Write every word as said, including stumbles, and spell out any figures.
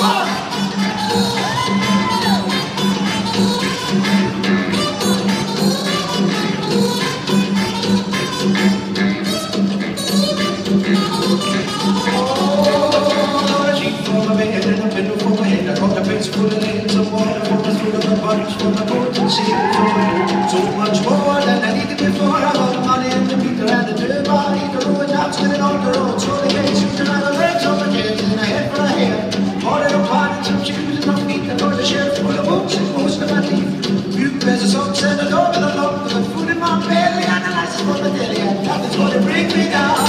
So much more than I needed before. I got the money and the people and the dirt body. The road out to the on the road. So they get you to the legs on the chairs and a head for a hair. All in a pot and some shoes and no feet. I go to sheriff full of books and most of my teeth. Few pairs of socks and a door with a lock. With the food in my belly and a license for the deli. And nothing's gonna bring me down.